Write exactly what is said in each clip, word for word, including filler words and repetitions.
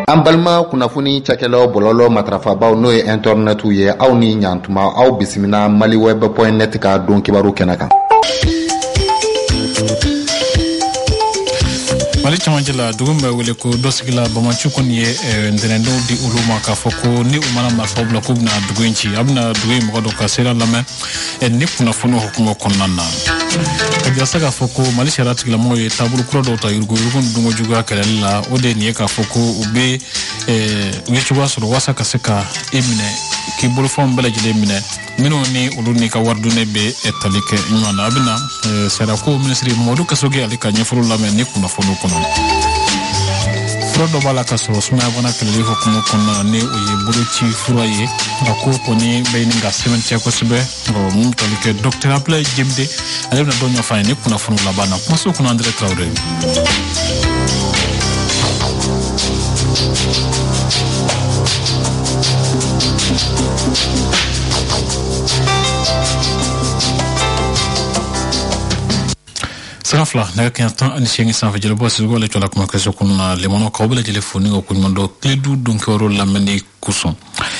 An balima kunnafoni cakɛlaw bɔlɔlɔ matrafabaw n'o ye internet ye aw ni ɲantuma aw bisimila maliweb point net ka don kibaru kɛnɛ kan. Mali camancɛ la dugu min bɛ wele ko dɔsigila Bamaci kɔni ye ntɛnɛndenw di olu ma k'a fɔ ko ni u mana marifaw bila k'u bɛna dugu in ci a bɛna dugu in mɔgɔ dɔ ka sera lamɛn ni kunnafoni hukumu kɔnɔna na. Ka jasa k'a fɔ ko Mali sariya tigilamɔgɔw ye taabolo kura dɔw ta yuruguyurugu ni dunko juguya kɛlɛli la o de ye nin ye k'a fɔ ko u bɛ u ye cogoya sɔrɔ walasa ka se ka e minɛ k'i bolofɛnw bɛɛ lajɛlen minɛ minnu ni olu ni ka waridunɛ bɛ tali kɛ ɲɔgɔn na a bɛna sariyako minisiri Mamadu Kasoge ale ka ɲɛfɔli lamɛn ni kunnafoni kɔnɔ. Fura dɔ b'a la ka sɔrɔ sumaya bana kɛlɛli hukumu kɔnɔna na ni o ye boloci fura ye a ko kɔni bɛ ɲini ka sɛbɛntiya kosɛbɛ mun tali kɛ Dr Ablaye Jemde ale bɛna dɔ ɲɛfɔ an ye ni kunnafoni laban na kumaso kɔnɔ André Traoré. Sarafla na kan tan ani shengi san fajele bo sigo le tola kuma keso kuna le mono ka obele jele foni ko kunyo do kledu donc oro lameni kuson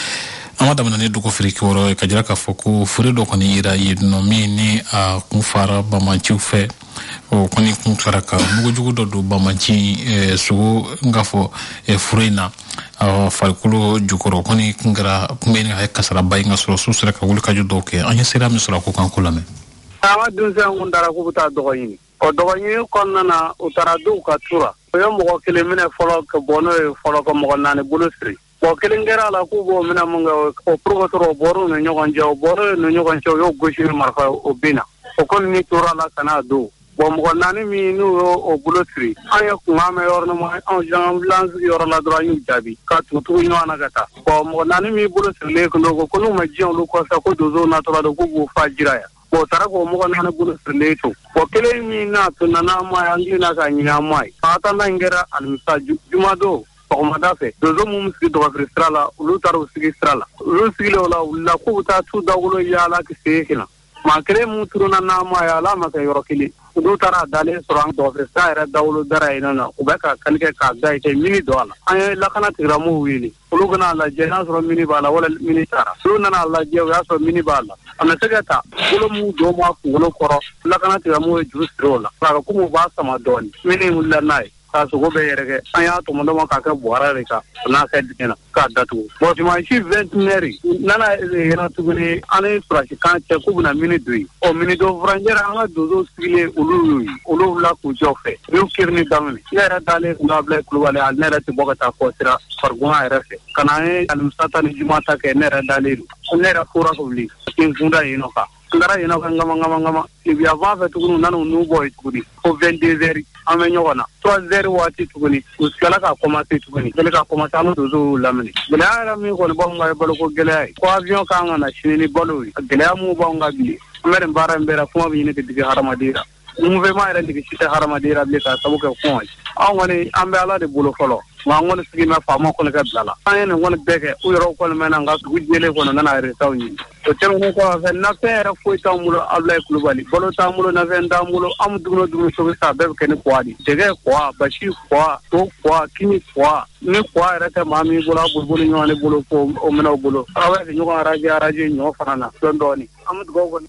amada banane do ko friki oro ka jira ka foko fure do koni ira yidno mi ni a kunfara Bamaci fe o koni kun karaka mugo jugo do do Bamaci e so ngafo e furena a falkulo jukoro koni ngara kumeni ha kasara bayinga so so sere ka wul ka judo ke anya sera mi sura ko kan kulame ama dunsa ngundara ko buta do yini o dogonye konna na utaradu ka tura yo mo kele mine folo ko bono folo ko mo nane bulusri bo kele ngera la ku bo mina mo o professeur boru no nyogon jaw boru no nyogon jaw yo goshi marfa o bina o kon ni tura la kana do bo mo nane mi no o bulusri aya ku mama yorno mo on ambulance yor la droit yu jabi ka tutu no anagata bo mo nane mi bulusri le ko ko no ma jion lu ko sa ko dozo na tora do ko fajira ya bo tarako mo na bulu seleto bo kele mi na tunana ma angi na ka nyina mai ata na ngera almisa jumado ko madafe dozo mum ski do frestrala ulu taro ski strala ulu ski la la ko ta tu da ulo ya la ki sekina ma kele mu turuna na ma ya la ma ka yorokili do tara dale sorang do frestara da ulo dara ina na ubeka kanike ka da ite mini do ala ay la kana tiramu wili ulu gana la jena soro mini bala wala mini tara do na la je ya so mini bala ana segata ulo mu do ma ku ulo koro la kana tiramu justro la ka ko mu ba sama doni mini mulla nai ka so go be yerege aya to mo do ma ka ka boara re ka na ka dina ka datu bo ti ma shi vingtaire nana ina tuguni ane prashi kan che ku na mini dui o mini do frangera anga dozo sile ulu ulu la ku jofe yu kirni damni yara dale na ble kulwale al nera ti bogata ko sira farguma refe kana e al mustata ni jumata ke nera dale nera kura ko li kin funda ino ka ngara ino ka ngama ngama ngama ibi ava fe tugunu nanu nu boy tuguni o vingt-deux heures amenyo wana trois heures wati tuguni uskala ka commencer tuguni gele ka commencer anu dozo lamni gele ara mi ko bo ngai bolo ko gele ay ko avion ka ngana shinini bolo gele amu bo ngabi mere mbara mbera fuma bi ni digi haramadira mu ve ma era digi sita haramadira bi ka tabu ka ko aw ngani ambe ala de bolo folo wa ngoni sigi ma fama ko ka blala ayene ngoni beke u yoro ko mena nga gudjele ko nana re tawni to temo ko fa na fere fo tamulo Ablaye Kulubali bolo tamulo na venda mulo am dugno dugno so sa be ken ko adi dege ko bashi ko to ko kini ko ni ko era ta mami bola bulbul nyone bolo ko o mena bolo awa ni ko araje araje nyo fanana don doni am dugo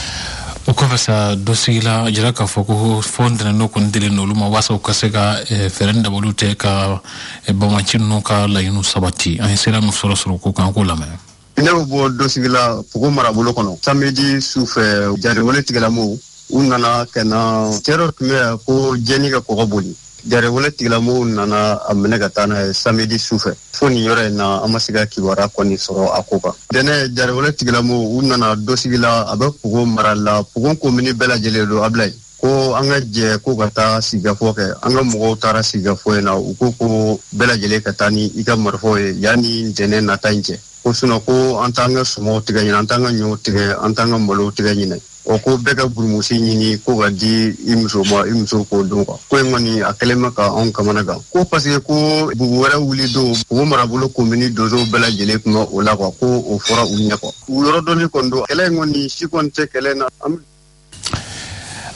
o ko fasa dosigila jira ka foko fondre no kon dile no luma wasa ko sega ferenda bolute ka Bamaci no ka la yinu sabati an sera mo soro soro ko kan ko lama ne bo dosigila foko mara bolo kono samedi soufe jare wole tigala mo unana kana terror me ko jeni ka ko boli jare wole tigala mo nana amene ka tana samedi soufe foni yore na amasiga kiwara koni soro akoka dene jare wole tigala mo unana dosigila abe foko mara la foko ko mini bela jele do Ablaye ko anga je ko kata siga foke anga mo tara siga foena uko ko bela jele katani ika marfoe yani jene na tanje ko suno ko antanga sumo tiga ni antanga nyo tiga antanga molo tiga ni o ko bega burmusi ni ko gadi imso ma imso ko donko ko ngani akelema ka on kamanaga ko parce ko bu wara wuli do ko mara bolo ko mini dozo bela jele ko o la ko o fora unya ko wuro doni kondo kele ngoni sikonte kele na am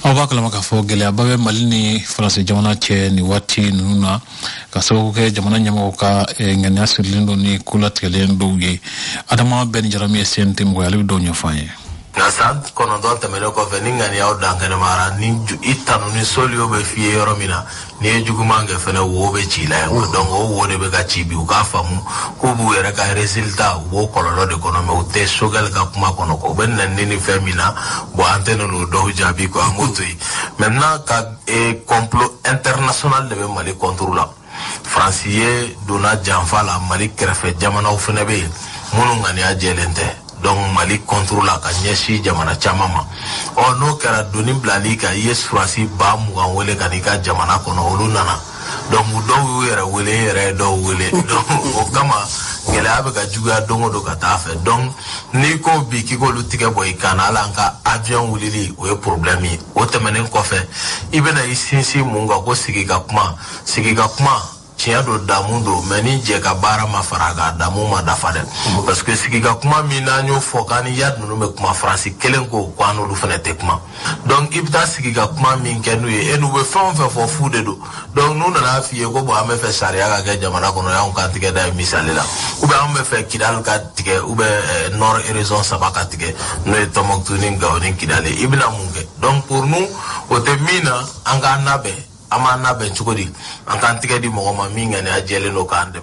Awa kala maka fo gele ababe malini France jamana che ni wati nuna ka sababu ke jamana nyama ka ngani asirlindo ni kula telendo ye adama ben jarami sente mo yali do nyofaye na sant kono do temelo ko veninga ni awda ngene mara ni itanu ni solio be fie yoromina ni jugumange fene wo be chila ko dongo wo de be ka chibi ka famu ko bu era ka resultat wo kololo de kono me ute sogal ka kuma kono ko ben nan ni femina bo anteno no do jabi ko amotui maintenant ka e complot international de be mali contrôla francier dona janfala mali krefe jamana o fene be munu ngani ajelente donc mali contrôle la kanyeshi jamana chamama o no kara doni blali ka yes frasi ba mu an wele kanika jamana kono olunana donc do yere wele yere do wele donc o kama ngele abe ka juga dongo do kata fe donc ni ko bi ki ko lutike boy kanala nka avion wulili o problème o temenen ko fe ibena isinsi munga ko sigika kuma sigika kuma tiya do damundo meni je ka bara ma faraga damu ma dafade parce que sikiga kuma minanyo fokani yad no me kuma France kelen ko kwano lu fene tekma donc ibta sikiga kuma min kenu e enu be fon fe fo fude do donc nous na fiye ko bo ame fe sharia ga jamana kono ya on kan tike da misalela ube ame fe kidal ka tike ube nord horizon sabaka tike no e tomok tuning ga onin kidale ibna munge donc pour nous o temina anga nabe amana ben chukodi ankantika di mogoma minga ne ajele no kande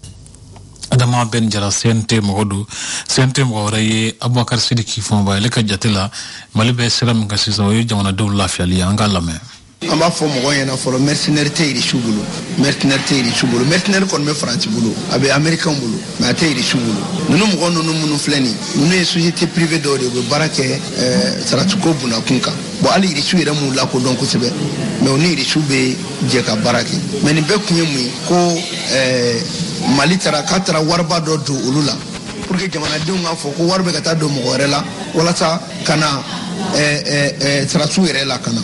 adama ben jara sente mogodu sente mogore abubakar sidiki fomba le ka jatela malibe seram ga sizo yo jamana do lafiya li anga lame amba fo mo yana fo mercenaire teyri shugulu mercenaire teyri shugulu mercenaire kon me france bulu abe american bulu ma teyri shugulu nunu mo gono nunu munu fleni nunu e société privée do de barake euh saratuko buna kunka bo ali ri suira mu la ko donc sebe mais oni ri sube je ka barake mais ni be kunye mu ko euh mali tara katra warba do do ulula pour que jamana de nga fo ko warbe ka ta do mo gorela wala sa kana euh euh saratuire la kana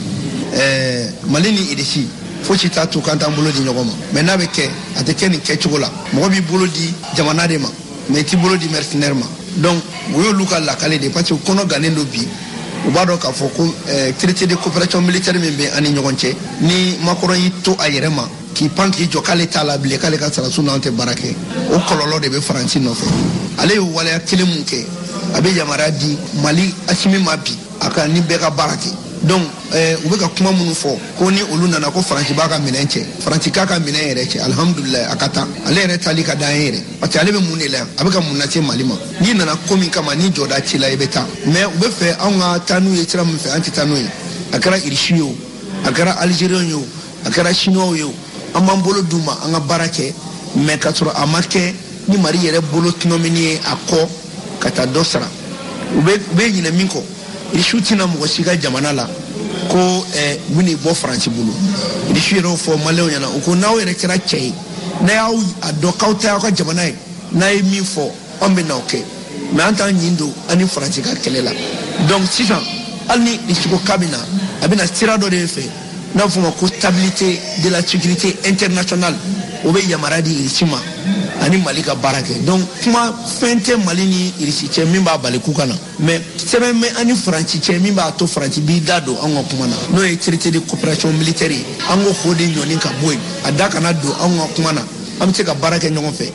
eh malini idisi fochi tatu kanta mbolo di nyogoma mena beke ateke ni kechugola mo bi bolo di jamana de ma mais ti bolo di mercenaire ma donc wo luka la kale de parce que kono ganendo bi o bado ka foko eh traité de coopération militaire membe ani nyogonche ni makoro yito ayerema ki panki jokale tala bile kale ka sala sunante barake o kololo de be franci no fe ale wala kele munke abe jamara di mali asimi mabi aka ni beka barake donc euh ubeka kuma munu fo ko ni oluna na ko franci baka minenche franci kaka minere che alhamdulillah akata ale re tali ka daire ati ale be munela abeka munate malima ni na komi kama ni joda chila ebeta mais ube fe anga tanu ye tira mu fe anti tanu akara irishiyo akara algérien yo akara chinois yo amambolo duma anga barake mais katro amake ni mari yere bolo kinomini akko kata dosra ube be nyina minko irishutina mo shiga jamana la ko eh wini bo France bulu irishiro fo maleo yana ko nawo ere kira chei na yawo adokauta ko jamana na mi fo ombe na okay mais anta nyindo ani France ka kelela donc sisan alni isiko kabina abina tirado de fe na fo ko stabilité de la sécurité internationale obe yamaradi irisima ani malika barake donc kuma fente malini irisi che mimba balekukana mais sebe me ani franci che mimba to franci bi dado ango kuma na no e traité de coopération militaire ango fodi nyoni ka boy adaka na do ango kuma na amte ka barake nyongo fe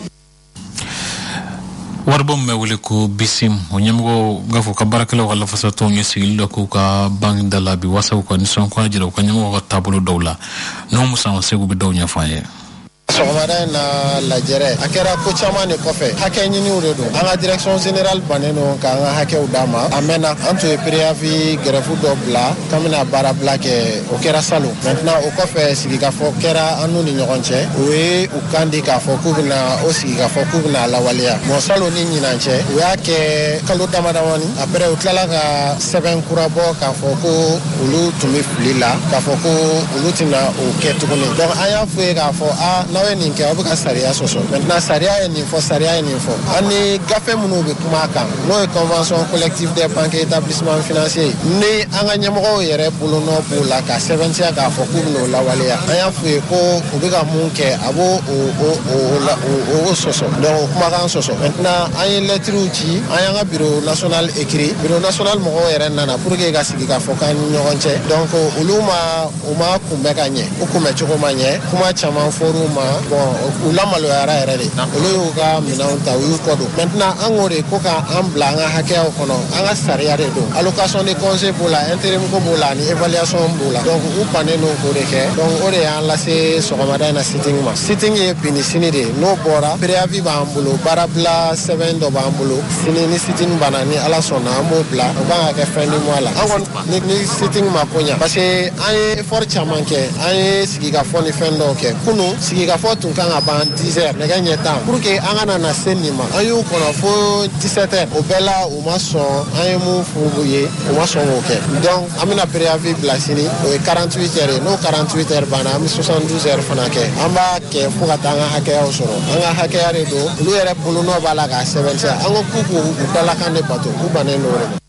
warbom me wele ko bisim onyamgo gafo ka barakelo wala fasato ngi sigil ko ka bang dala bi wasa ko ni son ko jiro ko nyamo ko tabulu dawla no musa segu bi daw nya faye sɔgɔmada in na lajɛrɛ a kɛra ko caman de kɔfɛ hakɛ ɲiniw de don an ka direction générale bannen don k'an ka hakɛw d'a ma a mɛnna an tun ye préavis grève dɔ bila k'an bɛna baarabila kɛ o kɛra salon maintenant o kɔfɛ sigikafɔ kɛra an n'u ni ɲɔgɔn cɛ o ye u kan di k'a fɔ k'u bɛna o sigikafɔ k'u bɛna lawaleya bon salon ni ɲinan cɛ u y'a kɛ kalo damadamani après u tilala ka sɛbɛn kura bɔ k'a fɔ ko olu tun bɛ fili la k'a fɔ ko olu tɛna o kɛ tuguni donc an y'a fɔ ye k'a fɔ a n'aw ye nin kɛ aw bɛ ka sariya sɔsɔ maintenant sariya ye nin fɔ sariya ye nin fɔ an ni gafe minnu bɛ kuma kan n'o ye convention collective des banques et établissements financiers ni an ka ɲɛmɔgɔw yɛrɛ bolonɔ b'o la ka sɛbɛntiya k'a fɔ k'u bɛn'o lawaleya an y'a f'u ye ko u bɛ ka mun kɛ a b'o o sɔsɔ donc o kumakan sɔsɔ maintenant an ye lɛtiriw ci an y'an ka bureau national écrit bureau national mɔgɔw yɛrɛ nana pour que ka sigi k'a fɔ k'an ni ɲɔgɔn cɛ donc olu ma u ma kunbɛ ka ɲɛ u kunbɛ cogo ma ɲɛ kuma caman fɔr'u ma bon u lamaloyara yɛrɛ de olu y'u ka minɛnw ta u y'u kɔ don maintenant an k'o de ko k'an bila an ka hakɛyaw kɔnɔ an ka sariya de don allocation de conseil b'o la intérim ko b'o la ani évaluation b'o la donc u bannen don k'o de kɛ donc o de y'an lase sɔgɔmada in na sitting ma sitting ye bini sini de n'o bɔra préavis b'an bolo baarabila sɛbɛn dɔ b'an bolo sini ni sitting banna ni ala sɔnna an b'o bila o kan ka kɛ fin du mois la an kɔni ni sitting ma ko ɲa parce que an ye effort caman kɛ an ye sigikafɔ ni fɛn dɔw kɛ kunu sigikafɔ tun kan ka ban dix heures nɛgɛ ɲɛ tan pour que an kana na se nin ma an y'u kɔnɔ fo dix-sept heures o bɛɛ la u ma sɔn an ye mun f'u ye u ma sɔn k'o kɛ donc an bɛna préavis bila sini o ye quarante-huit heures ye n'o quarante-huit heures banna an bɛ soixante-douze heures fana kɛ an b'a kɛ fo ka taa an ka hakɛyaw sɔrɔ an ka hakɛya de don olu yɛrɛ bolonɔ b'a la k'a sɛbɛntiya an ko k'u k'u dalakan de bato k'u bannen don o de ma.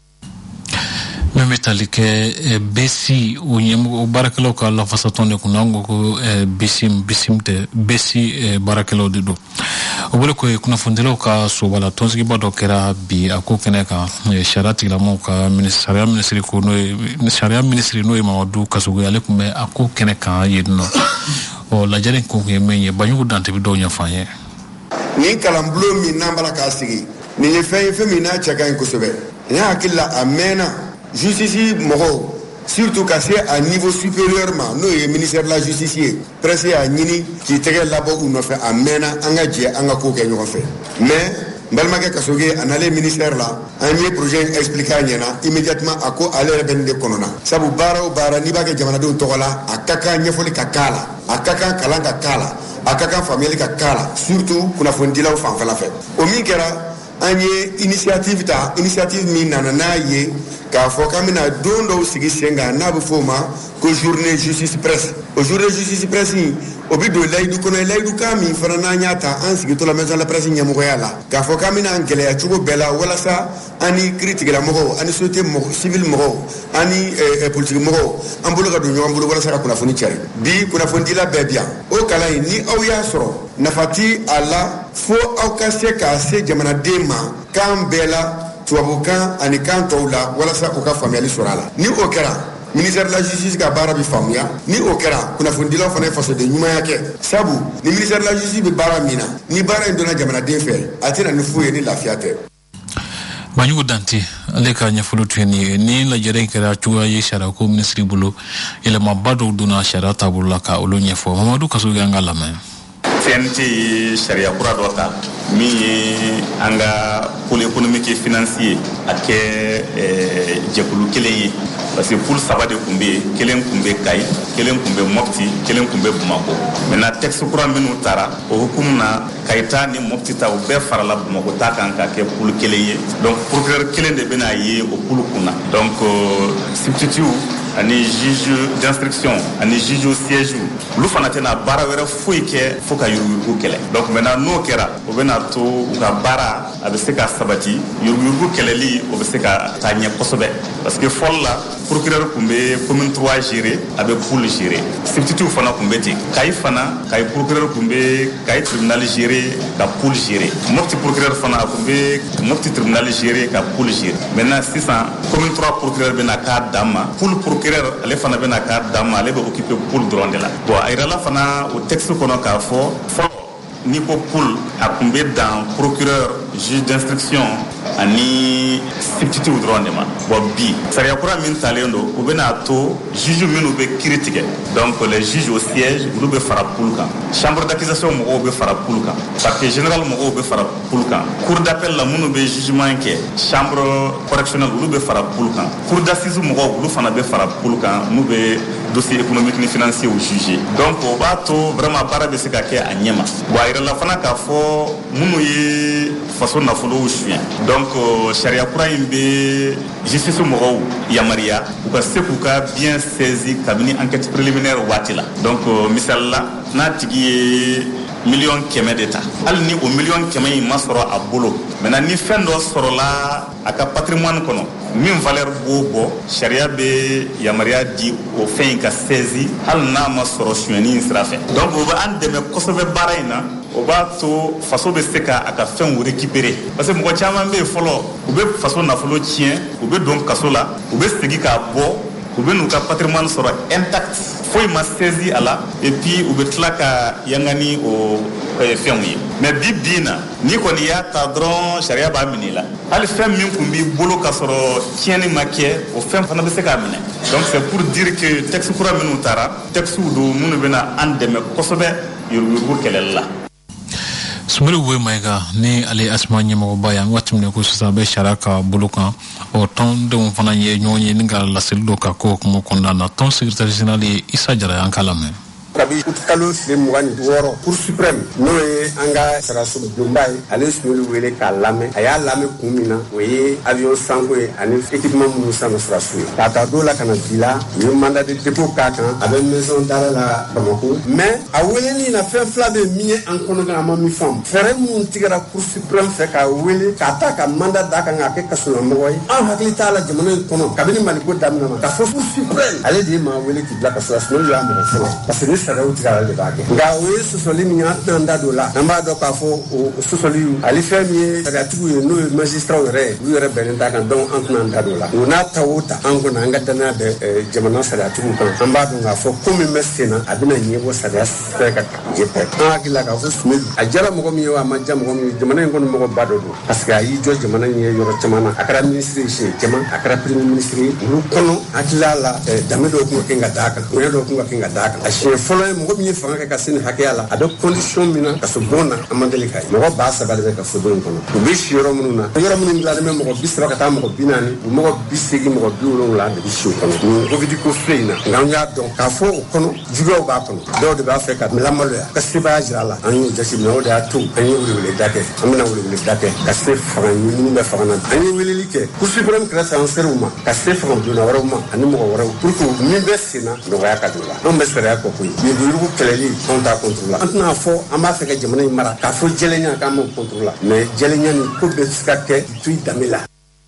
Meme tali ke besi o nyemu barakelo ka la façon de kunango ko bisim bisim te besi barakelo de do o bole ko kuna fondelo ka so wala tonski ba do kera bi ako kene ka sharati la mo ka ministère ministère ko no ministère ministère no Mamadou Kasugo ale ko me ako kene ka yedno o la jare ko ke menye banyu dante bi do nya fanye ni kalamblo mi nambala ka sigi ni le fay fe mi na chaka en ko sobe ya akilla amena justice moro surtout cassé à niveau supérieurement nous le ministère de la justice pressé à nini qui tege labo ou no fait amena anga je anga ko ke ñoo fait mais balma ke kasoge anale ministère là un projet expliquer ñena immédiatement ako aller ben de konona sabu bara o bara ni ba ke jamana do togola akaka ñefoli ka kala akaka kalanga kala akaka famille ka kala surtout kuna fondila o fan fala fait o mi kera anye initiative ta initiative mi nanana ye ka fo kamina dondo sigi senga na bu foma ko journée justice presse au journée justice presse obi do laydu kono laydu kami fana nyata an sigi to la maison la presse nyamu ko yala ka fo kamina angele ya chugo bela wala sa ani critique la mo ani société mo civil mo ani eh, politique mo ambulu ga do nyambulu wala sa kuna foni tiare bi kuna fondi la bebia o kala ni aw ya soro nafati ala fo aw ka se ka se jamana dema kan bela tuabukan ani kan tawla wala sa ko ka family sorala ni o kera ministère de la justice ka bara bi famuya ni o kera kuna fundila fana faso de nyuma yake sabu ni ministère de la justice bi bara mina ni bara indona jamana de fe atina ni fuye ni lafiate banyu danti ale ka nya fulu tuni ni la jere kera chuwa ye shara ko ministry bulu ile mabado duna shara tabula ka olo nya fo Mamadou Kasugo ngala ma C N T sharia kura dota mi anga pôle économique et financier ake eh, jekulu kelen parce que pour saba de kumbe kelen kumbe kai kelen kumbe mopti kelen kumbe bumako maintenant texte kura minu tara o hukumna kaita ni mopti ta o be farala bumako ta kan ka ke pôle kelen donc procureur kelen de bena ye o pôle kuna donc euh, substitut ani juge d'instruction ani juge au siège lu fana tena bara wera foi ke foka yurgu kele donc maintenant no kera o bena to u ka bara abe se ka sabati yurgu kele li o be se ka tanya kosobe parce que folla procureur kumbe commune trois géré abe poule géré substitut fana kumbe ti kay fana kay procureur kumbe kay tribunal géré ka poule géré mofti procureur fana kumbe mofti tribunal géré ka poule géré maintenant six cents commune trois procureur bena ka dama poule procureur ale fana bena ka dama ale be occuper poule drone de la bon ayra la fana au texte kono ka fo fo ni ko poule a kumbe dans procureur juge d'instruction ani substitut drone de ma bon bi saria kura min talendo o bena to juge minu be critique donc les juges au siège lu be fara poule kan chambre d'accusation mo be fara poule kan parquet général mo be fara poule kan cour d'appel la munu be jugement ke chambre correctionnelle lu be fara poule kan cour d'assises mo lu fana be fara poule kan mu be dossier économique ni financier au jugé donc o ba to vraiment para be se ka ke anyema wa ira la fana ka fo munu ye façon na folo o chien donc sharia kura imbe justice mo yamaria ou ka se ku ka bien saisi kabini enquête préliminaire watila donc misalla na tigi million kɛmɛ de ta hali ni o million kɛmɛ in ma sɔrɔ a bolo maintenant ni fɛn dɔ sɔrɔla a ka patrimoine kɔnɔ min valeur b'o bɔ sariya bɛ yamaruya di o fɛn in ka saisi hali n'a ma sɔrɔ suɲɛni in sira fɛ donc o bɛ an dɛmɛ kosɛbɛ baara in na o b'a to faso bɛ se ka a ka fɛnw récupérer parce que mɔgɔ caman bɛ yen fɔlɔ u bɛ faso nafolo tiɲɛ u bɛ don kaso la u bɛ segin k'a bɔ u bɛ n'u ka patrimoine sɔrɔ intact foyi ma saisi a la et puis u bɛ tila ka yanga ni o fɛnw ye mais bi bi na ni kɔni y'a ta dɔrɔn sariya b'a minɛ i la hali fɛn min tun b'i bolo ka sɔrɔ tiɲɛni ma kɛ o fɛn fana bɛ se k'a minɛ donc c'est pour dire que texte kura minnu taara textew don minnu bɛna an dɛmɛ kosɛbɛ yuruguyurugu kɛlɛli la. Sumeri we maiga ni ale asma ɲɛmɔgɔba yan waati min ko sisan bɛ sariya ka bolo kan o tɔndenw fana ye ɲɔgɔn ye ni ka laseli dɔ ka ko kuma kɔnɔna na tɔn secrétaire général ye Isa Jara yan k'a lamɛn. Kabi kalo tile mugan ni wɔɔrɔ Cour suprême n'o ye an ka sarasobonba ye ale Sumeri wele k'a lamɛn a y'a lamɛn kun min na o ye avion sanko ye ani équipement minnu san saraso ye k'a ta don la ka na bi la u ye mandat de dépôt k'a kan a bɛ maison d'arrêt la Bamako mais a weleli na fɛn fila bɛ min ye an kɔnɔ kan a ma min faamu fɛɛrɛ minnu tigɛra Cour suprême fɛ k'a wele k'a ta ka mandat d'a kan k'a kɛ kasolamɔgɔ ye an hakili t'a la jamana in kɔnɔ kabini Maliko daminɛ ma k'a fɔ Cour suprême ale de ye maa wele k'i bila kaso la Sumeri y'a mɔgɔ fɔlɔ parce que sariyaw tigɛra de b'a kɛ nka o ye sɔsɔli min an tɛna an da don la an b'a dɔn k'a fɔ o sɔsɔli ale fɛn min ye sariyatigiw ye n'o ye magistraw yɛrɛ ye olu yɛrɛ bɛnnen t'a kan donc an tɛna an da don la o n'a ta o ta an kɔni an ka danaya bɛ jamana sariyatigiw kan an b'a dɔn k'a fɔ ko min bɛ sen na a bɛna ɲɛbɔ sariya sira ka je pɛ an hakili la k'a fɔ Sumeri a diyara mɔgɔ min ye wa a ma diya mɔgɔ min ye jamana in kɔni mɔgɔ ba dɔ don parce que a y'i jɔ jamana in ye yɔrɔ caman na a kɛra ministre ye siɲɛ caman a kɛra premier ministre ye olu kɔnɔ hakili la danbe dɔw tun ka kɛ ka d'a kan bonya dɔw tun ka kɛ ka d'a kan a siɲɛ fɔlɔ ye mɔgɔ min ye fanga kɛ ka se nin hakɛya la a bɛ condition min na ka so bon na a man deli ka ye mɔgɔ ba saba de bɛ ka so bon kɔnɔ u bɛ si yɔrɔ minnu na yɔrɔ minnu dilannen bɛ mɔgɔ bi saba ka taa mɔgɔ bi naani u mɔgɔ bi seegin mɔgɔ bi wolonwula de bɛ si o kɔnɔ nin covid ko filɛ in na nka an y'a dɔn k'a fɔ o kɔnɔ juguyaw b'a kɔnɔ dɔw de b'a fɛ ka lamaloya ka sebaaya jira a la an y'o jateminɛ o de y'a to an ye weleweleda kɛ an bɛna weleweleda kɛ ka se fanga ɲini bɛ fanga na an ye weleli kɛ Cour suprême kɛra sanserew ma ka se fanga donna wɛrɛw ma ani mɔgɔ wɛrɛw pour que min bɛ sen na nɔgɔya ka don la anw bɛ sariya kɔ koyi yuruguyurugu kɛlɛli anw t'a contre la an tɛna fɔ an b'a fɛ ka jamana in mara k'a fɔ jɛlenya k'an m'o contre la mais jɛlenya nin ko bɛ se ka kɛ to i danbe la.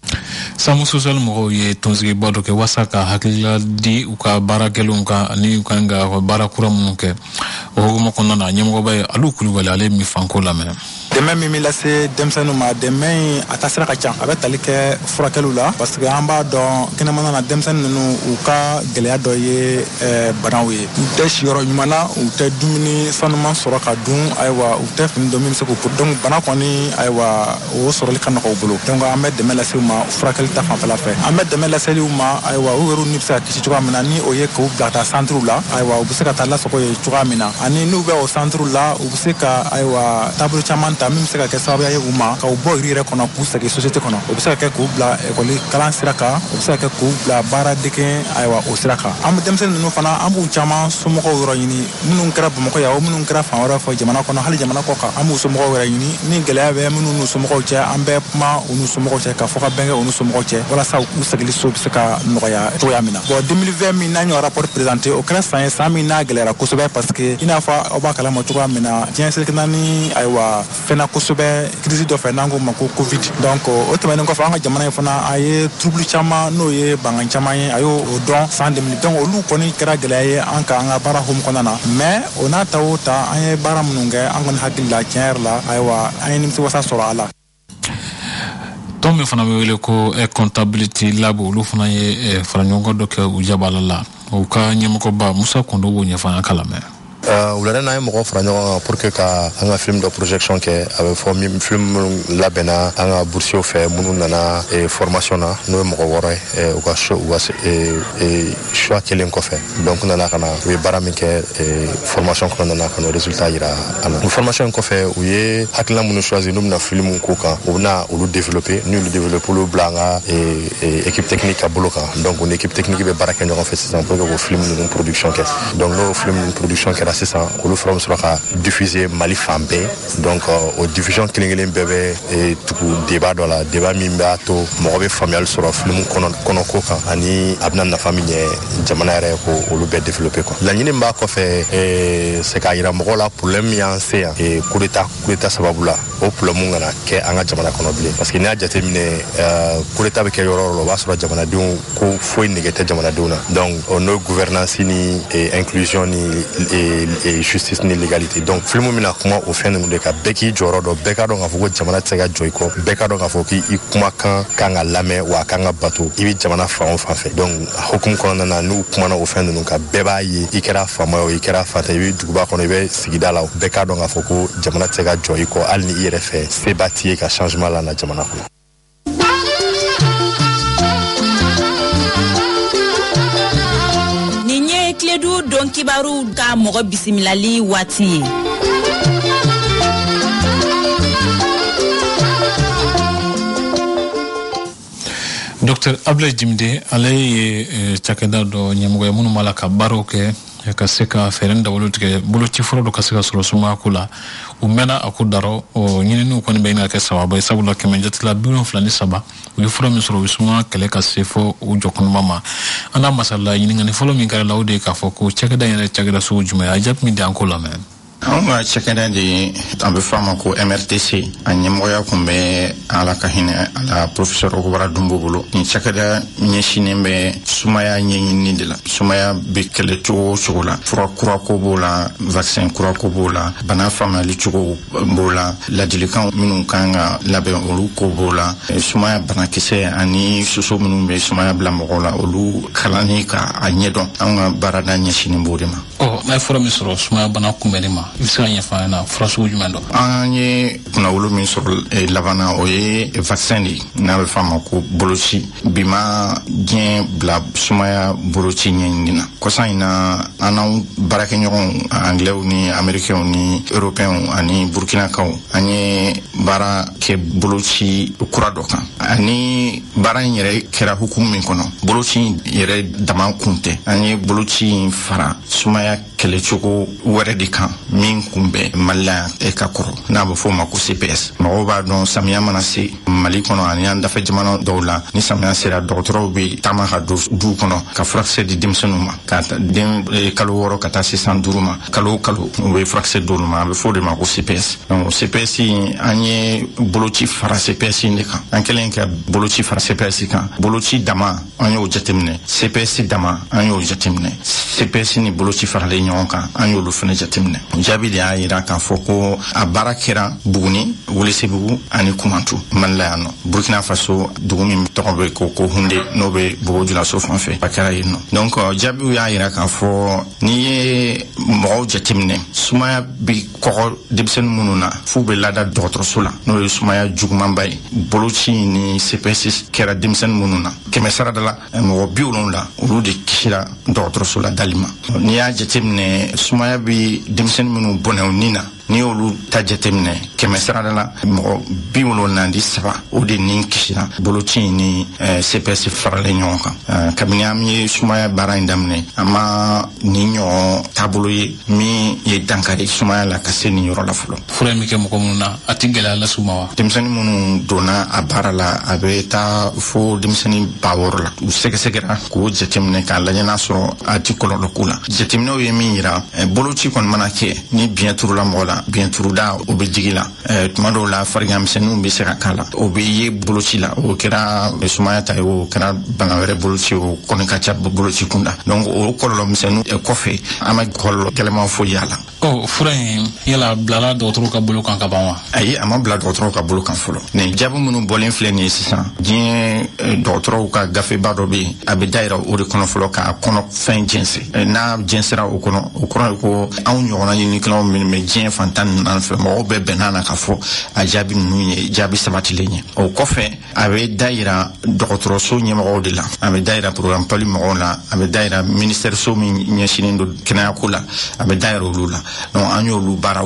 Samu social mɔgɔw ye tɔnsigiba dɔ kɛ walasa ka hakilila di u ka baarakɛlaw kan ani u kan ka baara kura minnu kɛ o hukumu kɔnɔna na ɲɛmɔgɔba ye Alu Kulubali ale min fanko lamɛn. Dɛmɛ min bɛ lase denmisɛnninw ma dɛmɛ in a taasira ka ca a bɛ tali kɛ furakɛliw la parce que an b'a dɔn kɛnɛmana na denmisɛnnin ninnu u ka gɛlɛya dɔ ye banaw ye u tɛ siyɔrɔ ɲuman na u tɛ dumuni sanuman sɔrɔ ka dun ayiwa u tɛ fini dɔ min bɛ se k'u ko donc bana kɔni ayiwa o sɔrɔli ka nɔgɔ u bolo donc an bɛ dɛmɛ lase u ma furakɛli ta fanfɛla fɛ an bɛ dɛmɛ laseli u ma ayiwa u yɛrɛw ni bɛ se ka kisi cogoya min na ni o ye k'u bila ka taa centrew la ayiwa u bɛ se ka taa lasago ye cogoya min na ani n'u bɛ o centrew la u bɛ se ka ayiwa taabolo caman ta min bɛ se ka kɛ sababuya ye u ma ka u bɔ yiri yɛrɛ kɔnɔ k'u segin société kɔnɔ o bɛ se ka kɛ k'u bila ekɔli kalan sira kan o bɛ se ka kɛ k'u bila baara dege ayiwa o sira kan an bɛ denmisɛnnin ninnu fana an b'u caman somɔgɔw yɔrɔ ɲini minnu kɛra Bamakɔ yan o minnu kɛra fan wɛrɛ fɛ jamana kɔnɔ hali jamana kɔ kan an b'u somɔgɔw yɛrɛ ɲini ni gɛlɛya bɛ minnu n'u somɔgɔw cɛ an bɛ kuma u n'u somɔgɔw cɛ ka fɔ ka bɛn kɛ u n'u somɔgɔw cɛ walasa u segili so bɛ se ka nɔgɔya cogoya min na bon deux mille vingt min n'an y'o rapport présenté o kɛra san ye san min n'a gɛlɛyara kosɛbɛ parce que i n'a fɔ aw b'a kalama cogoya min na diɲɛ selekina ni ayiwa fɛnna kosɛbɛ crise dɔ fɛ n'an k'o ma ko covid donc o tɛmɛnen kɔfɛ an ka jamana in fana a ye trouble caman n'o ye bangan caman ye a y'o dɔn san deux mille donc olu kɔni kɛra gɛlɛya ye an ka an ka baara hokumu kɔnɔna na mais o n'a ta o ta an ye baara minnu kɛ an kɔni hakili la tiɲɛ yɛrɛ la ayiwa an ye nimisiwasa sɔrɔ a la. Tɔn min fana bɛ wele ko comptability lab olu fana ye fara ɲɔgɔn dɔ kɛ u jabala la u ka ɲɛmɔgɔba Musa Kondo b'o ɲɛfɔ an ka lamɛn. wulada n'a ye mɔgɔ fara ɲɔgɔn kan pour que ka an ka film dɔ projection kɛ a bɛ fɔ min film minnu labɛnna an ka boursiers fɛ minnu nana formation na n'o ye mɔgɔ wɔɔrɔ ye u ka u ka choix kelen kɔfɛ donc nana ka na u ye baara min kɛ formation kɔnɔna na ka n'o résultat yira an na formation in kɔfɛ u ye hakilina minnu choisir n'u bɛna film k'u kan u bɛna olu développer n'u olu développer olu bila an ka équipe technique ka bolo kan donc o ni équipe technique bɛ baara kɛ ɲɔgɔn fɛ sisan pour que k'o film ninnu production kɛ donc n'o film ninnu production kɛra la sisan olu fana sɔrɔ ka diffuser Mali fan bɛɛ donc o diffusion kelen kelen bɛɛ bɛ tugu débat dɔ la débat min b'a to mɔgɔ bɛ faamuyali sɔrɔ film kɔnɔ kɔnɔ ko kan ani a bɛna nafa min ɲɛ jamana yɛrɛ ko olu bɛɛ développer quoi laɲini min b'a kɔfɛ c'est k'a yira mɔgɔw la problème min y'an se yan coup d'état coup d'état sababu la o problème kana kɛ an ka jamana kɔnɔ bilen parce que n'i y'a jateminɛ coup d'état bɛ kɛ yɔrɔ o yɔrɔ o b'a sɔrɔ jamanadenw ko foyi nege tɛ jamanadenw na donc o n'o gouvernance ni inclusion ni justice ni légalité donc film min na kuma o fɛn ninnu de kan bɛɛ k'i jɔyɔrɔ dɔn bɛɛ ka dɔn k'a fɔ ko jamana tɛ se ka jɔ i kɔ bɛɛ ka dɔn k'a fɔ k'i kumakan kan ka lamɛn wa a kan ka bato i bɛ jamana fan o fan fɛ donc hukumu kɔnɔna na n'u kumana o fɛn ninnu kan bɛɛ b'a ye i kɛra faama ye o i kɛra fatan i bɛ duguba kɔnɔ i bɛ sigida la bɛɛ ka dɔn k'a fɔ ko jamana tɛ se ka jɔ i kɔ hali ni i yɛrɛ fɛ seba t'i ye ka changement la na jamana kɔnɔ. Nin ye Kiledu Don Kibaru ka mɔgɔ bisimilali waati ye. Docteur Ablaye Jimde ale ye cakɛda dɔ ɲɛmɔgɔ ye minnu b'a la ka baaraw kɛ ka se ka fɛɛrɛ dawolo tigɛ boloci fɔlɔ dɔ ka se ka sɔrɔ sumaya ko la u mɛnna a ko darɔ ɲininiw kɔni bɛ ɲini ka kɛ sababa ye sabula kɛmɛ jatila bi wolonwula ni saba u ye fura min sɔrɔ u ye sumaya kɛlɛ ka se fɔ u jɔkɔnɔma ma an n'a masala ɲininkali fɔlɔ min kɛra la o de ye k'a fɔ ko cakɛda yɛrɛ cakɛda sugu jumɛn a jaabi min di an ko lamɛn. Anw ka cakɛda de an bɛ fɔ a ma ko M R T C a ɲɛmɔgɔya kun bɛ ala ka hinɛ a la professeur Okubara Dumbo bolo nin cakɛda ɲɛsinnen bɛ sumaya ɲɛɲinini de la sumaya bɛ kɛlɛ cogo o cogo la fura kura ko b'o la vaccin kura ko b'o la bana faamuyali cogo b'o la ladilikan minnu kan ka labɛn olu ko b'o la sumaya banakisɛ ani soso minnu bɛ sumaya bila mɔgɔw la olu kalanni ka a ɲɛdɔn anw ka baarada ɲɛsinnen b'o de ma. ɔ n'a ye fura min sɔrɔ sumaya bana kunbɛnni ma i bɛ se ka ɲɛfɔ an ɲɛna fura sugu jumɛn dɔ. an ye kunnawolo min sɔrɔ labanna o ye vaccin de ye n'a bɛ fɔ a ma ko boloci bi ma diɲɛ bila sumaya boloci ɲɛɲini na kɔsan in na an n'anw baarakɛɲɔgɔnw anglɛw ni amɛrikɛnw ni européenw ani burkinakaw an ye baara kɛ boloci kura dɔ kan ani baara in yɛrɛ kɛra hukumu min kɔnɔ boloci yɛrɛ dama kun tɛ an ye boloci in fara sumaya kɛlɛcogo wɛrɛ de kan min kun bɛ malila ka kɔrɔ n'a bɛ fɔ o ma ko C P S mɔgɔw b'a dɔn samiya mana se mali kɔnɔ ani an dafɛ jamana dɔw la ni samiya sera dɔgɔtɔrɔw bɛ taama ka don duw kɔnɔ ka furakisɛ di denmisɛnninw ma ka den kalo wɔɔrɔ ka taa se san duuru ma kalo o kalo u bɛ furakisɛ d'olu ma a bɛ fɔ o de ma ko C P S donc C P S an ye boloci fara C P S de kan an kɛlen ka boloci fara C P S kan boloci dama an y'o jateminɛ C P S dama an y'o jateminɛ C P S ni boloci faralen ɲɔgɔn kan an y'olu fana jateminɛ jaabi de y'a yira k'a fɔ ko a baara kɛra Buguni Welesebugu ani Kumantu Mali la yan nɔ Burkina Faso dugu min tɔgɔ bɛ ko ko Hunde n'o bɛ Bogojulaso fan fɛ a kɛra yen nɔ donc jaabiw y'a yira k'a fɔ n'i ye mɔgɔw jateminɛ sumaya bi kɔgɔ denmisɛnnin minnu na f'u bɛ lada dɔgɔtɔrɔso la n'o ye sumaya jugumanba ye boloci ni C P S kɛra denmisɛnnin minnu na kɛmɛ sarada la mɔgɔ bi wolonwula olu de kisira dɔgɔtɔrɔso la dali ma n'i y'a jateminɛ sumaya bi denmisɛnnin minnu bɔnɛw ni na n'i y'olu ta jateminɛ kɛmɛ sarada la mɔgɔ bi wolonwula ni saba o de ni kisira boloci ni C P S faralen ɲɔgɔn kan kabini an ye sumaya baara in daminɛ an ma nin ɲɔgɔn taabolo ye min ye dankari sumaya la ka se nin yɔrɔ la fɔlɔ. fura min kɛ mɔgɔ minnu na a tɛ gɛlɛya las'u ma wa. denmisɛnnin minnu donna a baara la a bɛ taa fo denmisɛnnin ba wɔɔrɔ la u sɛgɛsɛgɛra k'o jateminɛ k'a lajɛ n'a sɔrɔ a tɛ kɔlɔlɔ k'u la jateminɛw ye min yira boloci kɔni mana kɛ ni biyɛn turula mɔgɔ la biyɛn turuda o bɛ jigi la tuma dɔw la fariganmisɛnninw bɛ se ka k'a la o bɛ ye boloci la o kɛra sumaya ta ye o kɛra bana wɛrɛ boloci o kɔni ka ca boloci kunda donc o kɔlɔlɔ misɛnninw kɔfɛ an ma kɔlɔlɔ gɛlɛnman foyi y'a la. ɔ fura in yala bilala dɔgɔtɔrɔw ka bolo kan ka ban wa. ayi a ma bila dɔgɔtɔrɔw ka bolo kan fɔlɔ nin jaabi minnu bɔlen filɛ nin ye sisan diɲɛ dɔgɔtɔrɔw ka gafeba dɔ bɛ yen a bɛ dayira o de kɔnɔ fɔlɔ k'a kɔnɔ fɛn jɛnsɛn n'a jɛnsɛra o kɔnɔ o kɔrɔ ye ko anw ɲɔgɔnna ɲininikɛlaw minnu bɛ diɲɛ fantan ninnu fɛ mɔgɔw bɛɛ bɛnna na k'a fɔ a jaabi ninnu ye jaabi sabatilen ye o kɔfɛ a bɛ dayira dɔgɔtɔrɔso ɲɛmɔgɔw de la a bɛ dayira programme pali mɔgɔw la a bɛ dayira ministère so min ɲɛsinnen don kɛnɛyako la a bɛ dayira olu la donc an y'olu baaraw kɛ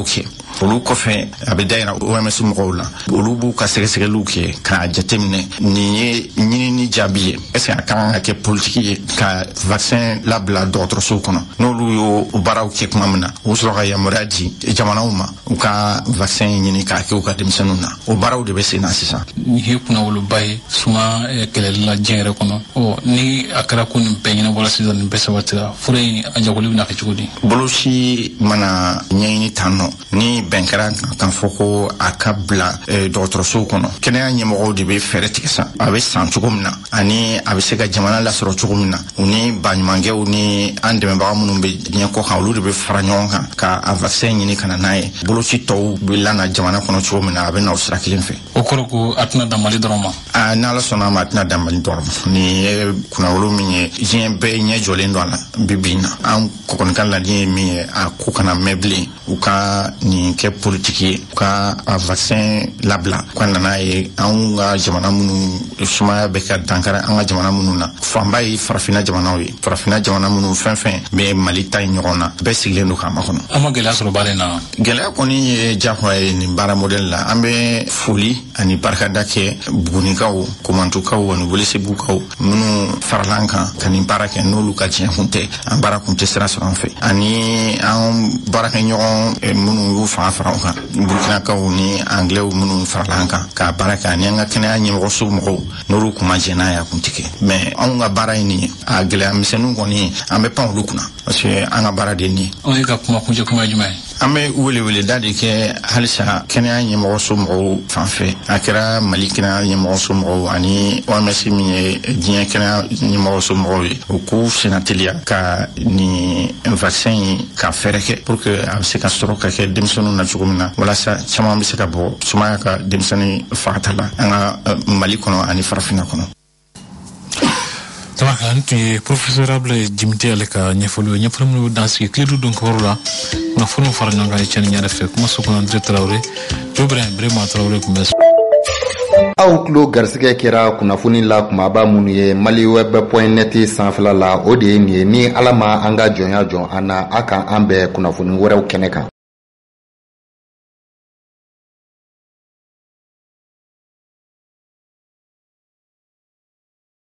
olu kɔfɛ a bɛ dayira O M S mɔgɔw la olu b'u ka sɛgɛsɛgɛliw kɛ k'a jateminɛ nin ye ɲinini jaabi ye est ce que a ka kan ka kɛ politiki ye ka vaccin labila dɔgɔtɔrɔsow kɔnɔ n'olu y'o baaraw kɛ tuma min na u sɔrɔ ka yamaruya di jamanaw ma u ka vaccin ɲini k'a kɛ u ka denmisɛnninw na o baaraw de bɛ sen na sisan. Nin ye kunnawoloba ye suma kɛlɛli la diɲɛ yɛrɛ kɔnɔ ɔ ni a kɛra ko nin bɛɛ ɲɛnabɔla sisan nin bɛɛ sabatira fura in a jagoli bɛna kɛ cogo di. Boloci mana ɲɛɲini tan nɔ ni bɛn kɛra kan fɔ ko a ka bila dɔgɔtɔrɔsow kɔnɔ kɛnɛya ɲɛmɔgɔw de bɛ fɛɛrɛ tigɛ sa a bɛ san cogo min na ani a bɛ se ka jamana lasɔrɔ cogo min na u ni baɲumankɛw ni an dɛmɛbaga minnu bɛ diɲɛ kɔ kan olu de bɛ fara ɲɔgɔn kan ka a vaccin ɲini ka na n'a ye boloci tɔw bɛ lana jamana kɔnɔ cogo min na a bɛ na o sira kelen fɛ. O kɔrɔ ko a tɛna dan Mali dɔrɔn ma. a n'Ala sɔnna a ma a tɛna dan Mali dɔrɔn ma nin ye kunnawolo min ye diɲɛ bɛɛ ɲɛ jɔlen don a la bi bi in na an kɔni ka laɲini ye min ye a ko kana mɛn bilen u ka nin kɛ politiki ye u ka a vaccin labila u ka nana ye anw ka jamana minnu sumaya bɛ ka dankara an ka jamana minnu na fanba ye farafinna jamanaw ye farafinna jamana minnu fɛn fɛn bɛ Mali ta ye ɲɔgɔn na bɛɛ sigilen don k'a makɔnɔ. An ma gɛlɛya sɔrɔ baara in na. Gɛlɛya kɔni ye diyagoya ye nin baara modèle la an bɛ foli ani barikada kɛ Bugunikaw Komantukaw ani Welesebugukaw minnu farala an kan ka nin baara kɛ n'olu ka diɲɛ kun tɛ an baara kun tɛ sira sɔrɔ an fɛ ani an baarakɛɲɔgɔn minnu y'u fanga fara an kan Burukinakaw ni Anglais minnu farala an kan k'a baara kɛ ani an ka kɛnɛya ɲɛmɔgɔso mɔgɔw n'olu kun ma jɛn n'a ye a kun tɛ kɛ mais anw ka baara ye nin ye a gɛlɛya misɛnninw kɔni an bɛ pan olu kunna parce que an ka baara de ye nin ye. O ye ka kuma kuncɛ kuma ye jumɛn ye. An bɛ weleweleda de kɛ halisa kɛnɛya ɲɛmɔgɔso mɔgɔw fan fɛ a kɛra Mali kɛnɛya ɲɛmɔgɔso mɔgɔw ani O M S min ye diɲɛ kɛnɛya ɲɛmɔgɔso mɔgɔw ye u k'u senna teliya ka nin vaccin in ka fɛɛrɛ kɛ pour que a bɛ se ka sɔrɔ ka kɛ denmisɛnninw na cogo min na walasa caman bɛ se ka bɔ sumaya ka denmisɛnnin fagata la an ka Mali kɔnɔ ani farafinna kɔnɔ. Tabaraka n tun ye professeur Ablaye Jimite ale ka ɲɛfɔli ye ɲɛfɔli minnu dan sigi kile du don kɔrɔ la kunnafoniw fara ɲɔgɔn kan cɛni ɲɛrɛ fɛ kuma so kɔnɔ Andre Traoré Jobrahim Brema Traoré kun bɛ aw tulo garisɛgɛ kɛra kunnafoni la kumaba minnu ye maliweb point net sanfɛla la o de ye nin ye ni Ala ma an ka jɔnya jɔn an na a kan an bɛɛ kunnafoni wɛrɛw kɛnɛ kan.